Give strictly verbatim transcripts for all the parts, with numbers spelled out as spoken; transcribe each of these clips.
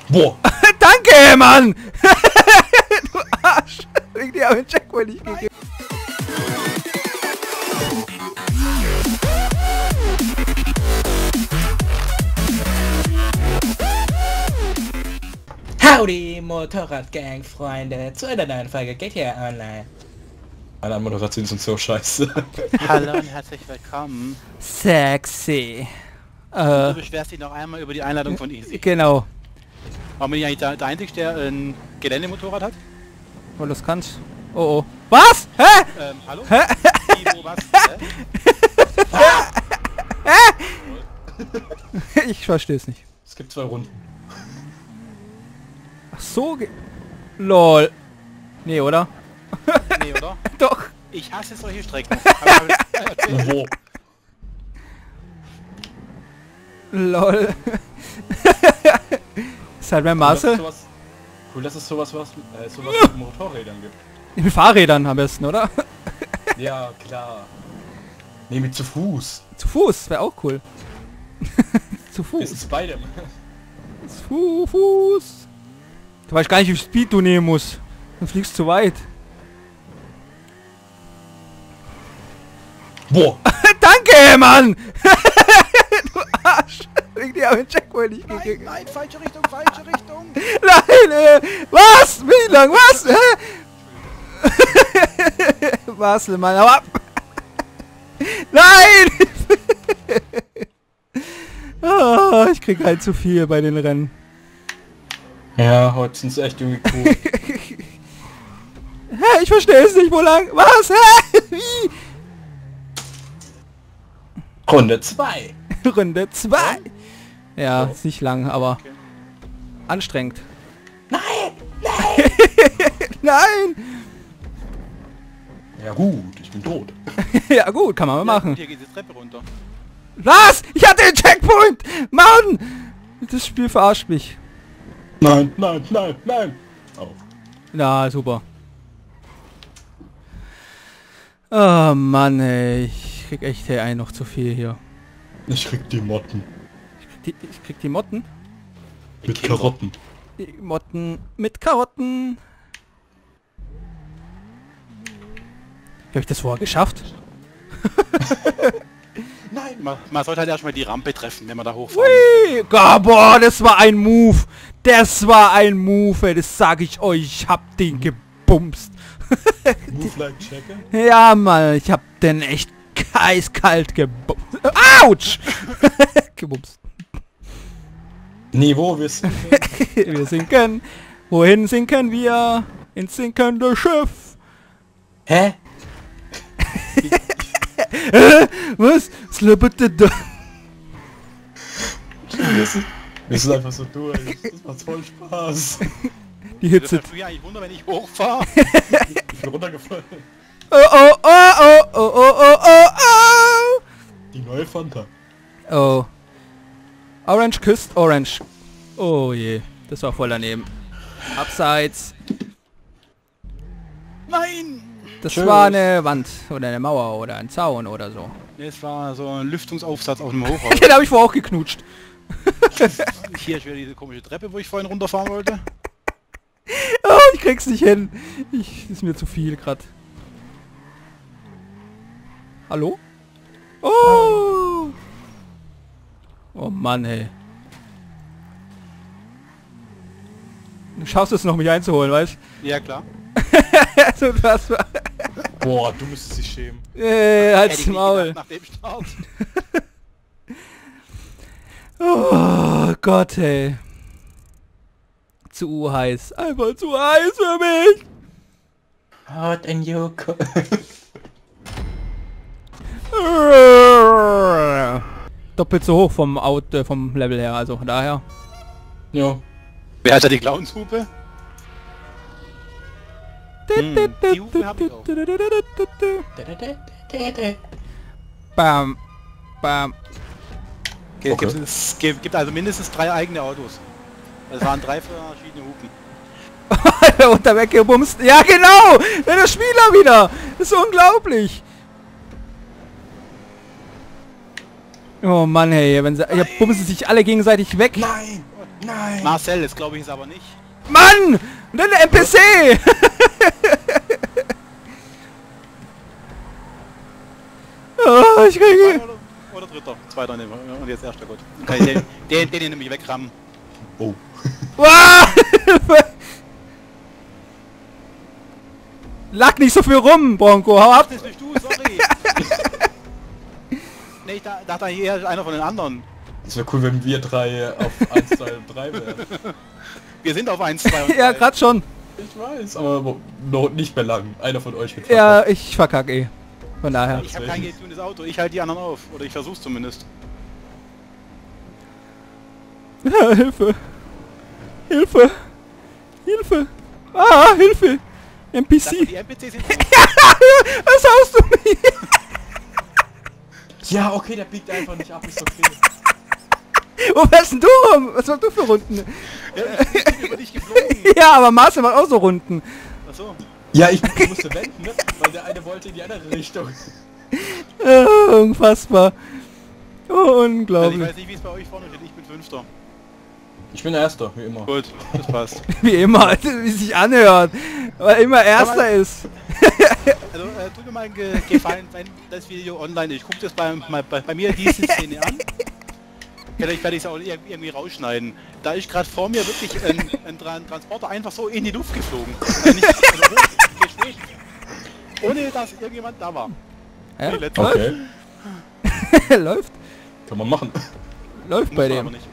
Boah! Danke, Mann! Du Arsch! Wegen dir habe ich den Checkpoint nicht gegeben. Howdy, Motorradgang-Freunde, zu einer neuen Folge G T A Online. Meine Anmoderation sind so scheiße. Hallo und herzlich willkommen. Sexy. Du Äh, beschwerst dich noch einmal über die Einladung von Easy. genau. Warum bin ich eigentlich der, der Einzige, der ein Geländemotorrad hat? Weil du es kannst. Oh oh. Was? Hä? Ähm, hallo? Hä? Wie, wo, was? Hä? Ich verstehe es nicht. Es gibt zwei Runden. Ach so ge... Lol. Nee, oder? Nee, oder? Doch. Ich hasse solche Strecken. Aber- Wo? Lol. Ist halt mein Cool, dass es Maße. sowas, cool, dass es sowas, was, äh, sowas mit Motorrädern gibt. Mit Fahrrädern am besten, oder? Ja, klar. Nee, mit zu Fuß. Zu Fuß, wäre auch cool. Zu Es Fuß. ist beidem. Zu Fuß. Du weißt gar nicht, wie viel Speed du nehmen musst. Du fliegst zu weit. Boah! Danke, Mann! Du Arsch! Wegen dir habe ich den Checkpoint nicht Nein, gegeben. nein, falsche Richtung, falsche Richtung. Nein, äh, was? Wie lang? Was? Hä? Was, Mann, aber ab! Nein! Oh, ich krieg halt zu viel bei den Rennen. Ja, heute sind sie echt irgendwie cool. Hä, ich verstehe es nicht, wo lang? Was? Hä? Wie? Runde zwei. Runde zwei. Ja, So. ist nicht lang, aber Okay. anstrengend. Nein! Nein! Ja gut, ich bin tot. Ja gut, kann man mal machen. Hier geht die Treppe runter. Was? Ich hatte den Checkpoint! Mann! Das Spiel verarscht mich. Nein, nein, nein, nein! Oh. Na, super. Oh Mann, ey. Ich krieg echt hey, ein noch zu viel hier. Ich krieg die Motten. Ich krieg die, ich krieg die Motten. Mit Kinder. Karotten. Die Motten mit Karotten. Wie hab ich das vorher geschafft? Nein, man, man sollte halt erstmal die Rampe treffen, wenn man da hochfahren will. Ui, oh, boah, das war ein Move. Das war ein Move, ey, das sag ich euch. Ich hab den gebumst. Move like Checker? Ja, Mann, ich hab den echt eiskalt gebumst. Autsch! Gebumst. Niveau wissen. Wir sinken. Wohin sinken wir? Ins sinkende Schiff. Hä? Was? Slippeted da. Wir sind einfach so durch. Das macht voll Spaß. Die Das Hitze. ist ja eigentlich Wunder, wenn ich hochfahre. Ich bin runtergefallen. Oh, oh, oh, oh, oh, oh, oh, oh, Die neue Fanta. oh. Oh. Orange küsst Orange. Oh je. Das war voll daneben. Abseits. Nein! Das Tschüss. war eine Wand oder eine Mauer oder ein Zaun oder so. Das war so ein Lüftungsaufsatz auf dem Hochhaus. Den habe ich vorher auch geknutscht. Hier ist wieder diese komische Treppe, wo ich vorhin runterfahren wollte. Oh, ich krieg's nicht hin. Ich, ist mir zu viel grad. Hallo? Oh! Oh Mann, ey. Du schaffst es noch, mich einzuholen, weißt Ja, klar. du? Also, das war... Boah, du müsstest dich schämen. Äh, Hätte halt's ich nie Maul. gedacht, nach dem Start. Oh Gott, ey. Zu heiß. Einfach zu heiß für mich. Hot and you Doppelt so hoch vom Out, äh, vom Level her, also von daher. Ja. Wer hat da die Clownshupe? Hm, die Hupe hab ich auch. Bam. Bam. Okay, Okay. gibt, es gibt, gibt also mindestens drei eigene Autos. Das waren drei verschiedene Hupen. Und da weggebumst. Ja genau! Der Spieler wieder! Das ist unglaublich! Oh Mann, hey, wenn sie, ja, bumsen sich alle gegenseitig weg. Nein! Nein! Marcel, das glaube ich ist aber nicht. Mann! Und dann der N P C! Oh, ich kriege... Oder, oder dritter. Zweiter nehmen wir. Und jetzt erster, gut. Dann kann ich den, den, den, den nämlich wegrammen. Oh. Wow! Lag nicht so viel rum, Bronco, hau ab! Das bist du, sorry. Nee, ich da- dachte hier einer von den anderen. Es wäre cool, wenn wir drei auf eins, zwei und drei wären. Wir sind auf eins, zwei und Ja, drei. grad schon. Ich weiß, aber noch nicht mehr lang. Einer von euch wird Ja, ich verkacke eh. Von daher. Ich habe kein getuntes Auto, ich halte die anderen auf. Oder ich versuch's zumindest. Ja, Hilfe! Hilfe! Hilfe! Ah, Hilfe! N P Das, C! die N P Cs sind... Was haust du mir? Ja, okay, der biegt einfach nicht ab, ist okay. Wo fährst denn du rum? Was machst du für Runden? Ja, ich bin über dich geflogen. Ja, aber Marcel macht auch so Runden. Achso. Ja, ich, ich musste wenden, ne? Weil der eine wollte in die andere Richtung. Oh, unfassbar. Oh, Also ich unglaublich. weiß nicht, wie es bei euch vorne steht, ich bin Fünfter. Ich bin der Erste, wie immer. Gut, das passt. Wie immer, wie sich anhört. Weil immer Erster ist. Also, äh, tut mir mal einen Ge Gefallen, wenn das Video online ist. Ich gucke das bei, bei, bei mir diese Szene an. Vielleicht werde ich es auch ir- irgendwie rausschneiden. Da ist gerade vor mir wirklich ein, ein Tra- Transporter einfach so in die Luft geflogen. Also nicht, also hoch, geschwebt. Ohne dass irgendjemand da war. Ja? Die letzte- Okay, Läuft. kann man machen. Läuft Muss bei man aber dem. nicht.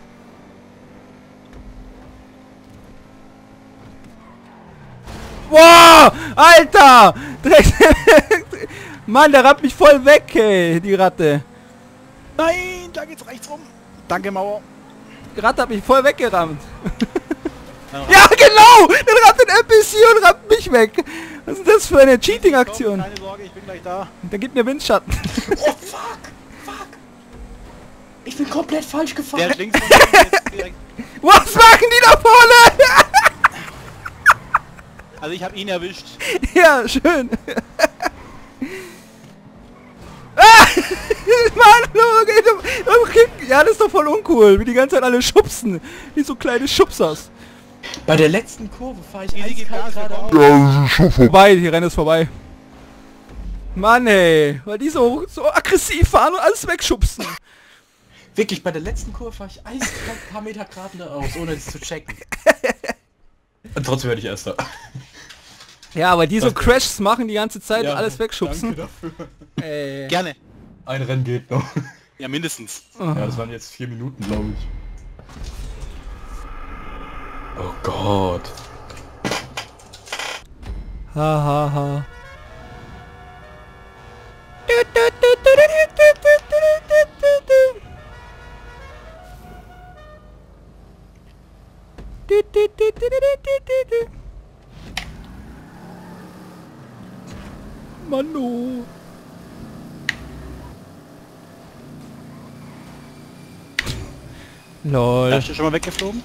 Wow! Alter! Dreck- Mann, der rammt mich voll weg, ey, die Ratte. Nein, da geht's rechts rum. Danke, Mauer. Die Ratte hat mich voll weggerammt. Dann Ja, genau! Dann rammt den N P C und rammt mich weg. Was ist das für eine Cheating-Aktion? Keine Sorge, ich bin gleich da. Der gibt mir Windschatten. Oh fuck! Fuck! Ich bin komplett falsch Der gefahren. ist links von mir jetzt direkt. Was machen die da vorne? Also ich habe ihn erwischt. Ja, schön. Ah! Mann, okay. Ja, das ist doch voll uncool, wie die ganze Zeit alle schubsen. Wie so kleine Schubsers. Bei der letzten Kurve fahre ich Easy eiskalt Gas, geradeaus. Vorbei, die Rennen ist vorbei. Mann ey, weil die so, so aggressiv fahren und alles wegschubsen. Wirklich, bei der letzten Kurve fahre ich eiskalt ein paar Meter geradeaus, ohne es zu checken. Und trotzdem werde ich Erster. Ja, aber die so Das- Crashs machen die ganze Zeit Ja, und alles wegschubsen. Danke dafür. Ey. Gerne. Ein Rennen geht noch. Ja, mindestens. Ja, das waren jetzt vier Minuten, glaube ich. Oh Gott. Ha ha ha. Mano. Lol. Da ist du schon mal weggeflogen?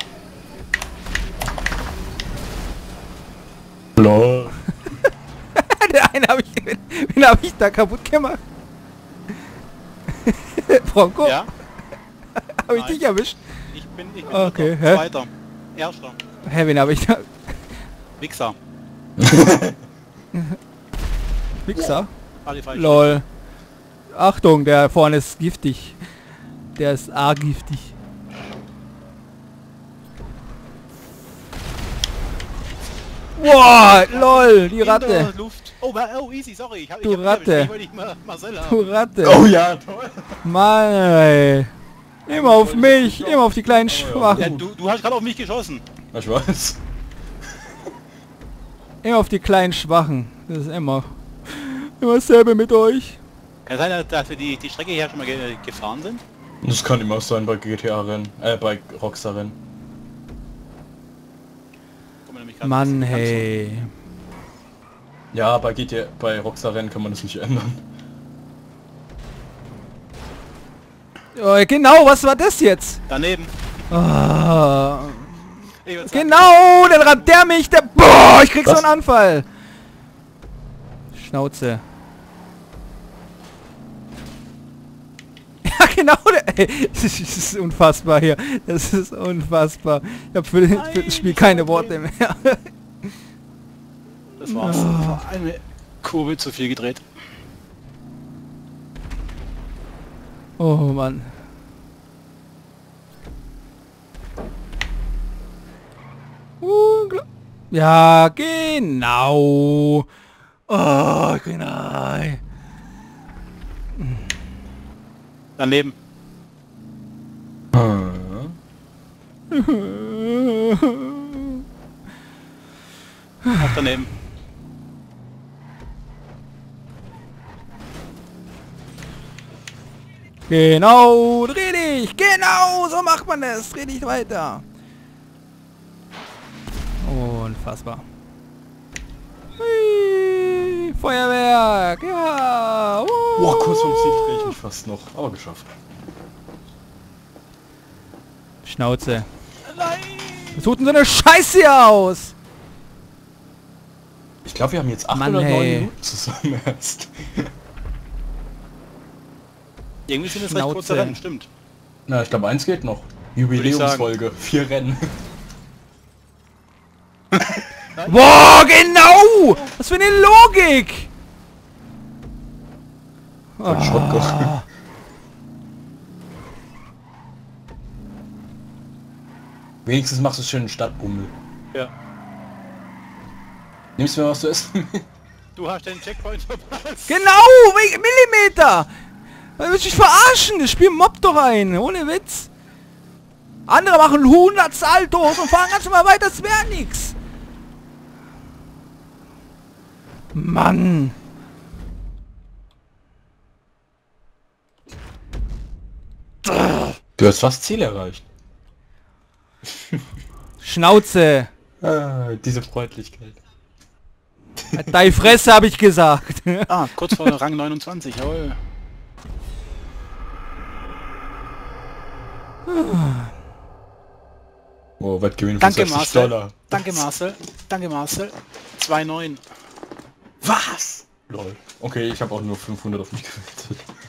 Lol. Der eine hab ich, wen hab ich da kaputt gemacht? Bronco? Ja. Hab ich Nein. dich erwischt? Ich bin, ich bin Okay, Dritter, hä? Zweiter. Erster. Hä, wen hab ich da? Wichser. Wichser? Alle falsch. Lol. Achtung, der vorne ist giftig. Der ist arg giftig. Wow, lol, die In der Ratte. Luft. Oh, wa- oh, easy, sorry. Ich hab, Du ich hab Ratte. Ich wollte nicht mal Marcel haben. Du Ratte. Oh ja, toll. Mann, ey. Immer auf mich, immer auf die kleinen Ja, Schwachen. du, du hast gerade auf mich geschossen. Ich weiß. Immer auf die kleinen Schwachen. Das ist immer. Immer dasselbe mit euch. Kann sein, dass wir die, die Strecke hier schon mal ge gefahren sind? Das kann immer sein bei G T A-Rennen, äh, bei Rockstar-Rennen. Kommen wir nämlich grad Mann, ein bisschen hey. Ja, bei G T A, bei Rockstar-Rennen kann man das nicht ändern. Oh, genau, was war das jetzt? Daneben. Ah, Ich würd sagen, genau, dann rammt der mich, der... Boah, ich krieg so Was? einen Anfall. Schnauze. Ja, genau der... Ey, das ist unfassbar hier. Das ist unfassbar. Ich habe für, für das Spiel keine Worte mehr. Das war's. Das war eine Kurve zu viel gedreht. Oh Mann. Ungl ja, genau. Oh, genau. Daneben. Auch daneben. Genau, dreh dich. Genau, so macht man das. Dreh dich weiter. Unfassbar. Hui, Feuerwerk. Ja. Uh. Boah, kurz vom Ziel drehe ich mich fast noch. Aber geschafft. Schnauze. Nein. Was tut denn so eine Scheiße hier aus? Ich glaube, wir haben jetzt acht Mann, oder neun hey. Minuten zusammen erst. Irgendwie sind es recht Schnauze. kurze Rennen, stimmt. Na, ich glaube, eins geht noch. Jubiläumsfolge. Vier Rennen. Boah, genau! Was für eine Logik! Voll Schrottgott. Wenigstens machst du schön einen Stadtbummel. Ja. Nimmst du mir was zu essen? Du hast den Checkpoint verpasst. Genau! Wegen Millimeter! Da willst du mich verarschen! Das Spiel mobbt doch einen! Ohne Witz! Andere machen hundert Saltos und fahren ganz normal weiter, das wäre nix! Mann! Du hast fast Ziel erreicht. Schnauze! Ah, diese Freundlichkeit. Deine Fresse, habe ich gesagt! Ah, kurz vor Rang neunundzwanzig, jawohl. Oh, Wettgewinn von Danke sechzig Marcel. Dollar. Danke Marcel. Danke Marcel. zwei neun. Was? Lol. Okay, ich habe auch nur fünfhundert auf mich gewettet.